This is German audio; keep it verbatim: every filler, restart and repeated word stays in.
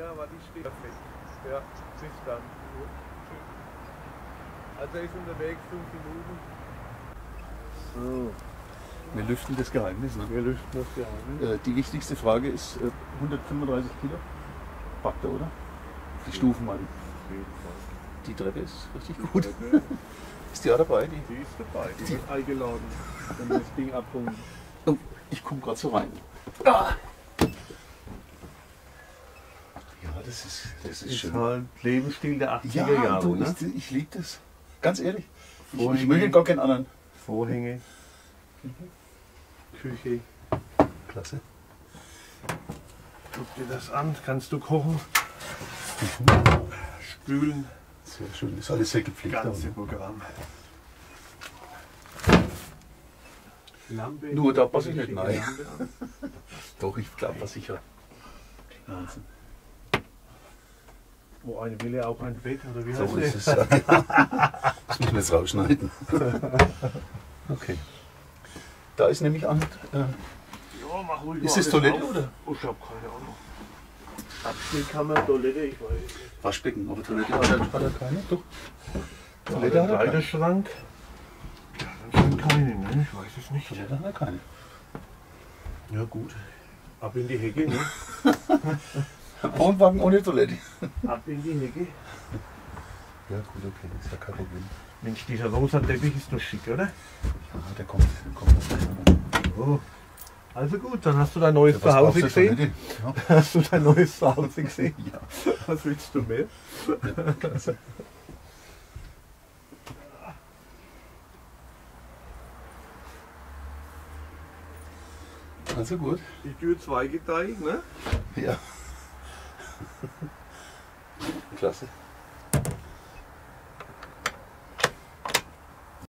Ja, aber die steht perfekt. Ja, bis dann. Also er ist unterwegs, fünf Minuten. So. Wir lüften das Geheimnis. Ne? Wir lüften das Geheimnis. Äh, die wichtigste Frage ist äh, hundertfünfunddreißig Kilo. Packt er, oder? Die Stufen mal. Die Treppe ist richtig gut. Ist die auch dabei? Die, die ist dabei. Die, die wird eingeladen, wenn wir das Ding abholen. Oh, ich komme gerade so rein. Ah. Ja, das ist, das ist, ist schön. Halt Lebensstil der achtziger ja, Jahre. Du, Ne? ich, ich liebe das. Ganz ehrlich. Ich, ich möchte gar keinen anderen. Vorhänge. Küche. Klasse. Guck dir das an. Kannst du kochen? Mhm. Spülen. Sehr schön. Ist alles sehr gepflegt. Das ganze Programm. Lampe. Nur da passe ich nicht rein. Doch, ich glaube, was sicher. Wahnsinn. Wo ein Wille auch ein Bett, oder wie so heißt ist es. Das müssen wir jetzt rausschneiden. Okay. Da ist nämlich an. Äh, ja, mach ruhig. Ist das Toilette auf. Oder? Oh, ich habe keine Ahnung. Abstellkammer, Toilette, ich weiß nicht. Waschbecken, aber Toilette hat er, hat er keine? Doch. Toilette hat er keine. Schrank. Ja, dann sind keine, ne? Ich weiß es nicht. Toilette hat er keine. Ja gut. Ab in die Hecke, ne? Wohnwagen ohne Toilette. Ab in die Hecke. Ja gut, okay, das ist ja kein Problem. Mensch, dieser rosa Teppich ist doch schick, oder? Ja, der kommt. Der kommt. Oh. Also gut, dann hast du dein neues Ja, Zuhause gesehen. Ja. Hast du dein neues Zuhause gesehen? Ja. Was willst du mehr? Ja, klasse. Also gut. Die Tür zweigeteilt, ne? Ja. Klasse.